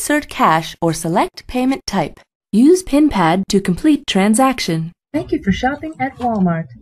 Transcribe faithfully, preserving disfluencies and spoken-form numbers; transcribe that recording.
insert cash or select payment type. Use PinPad to complete transaction. Thank you for shopping at Walmart.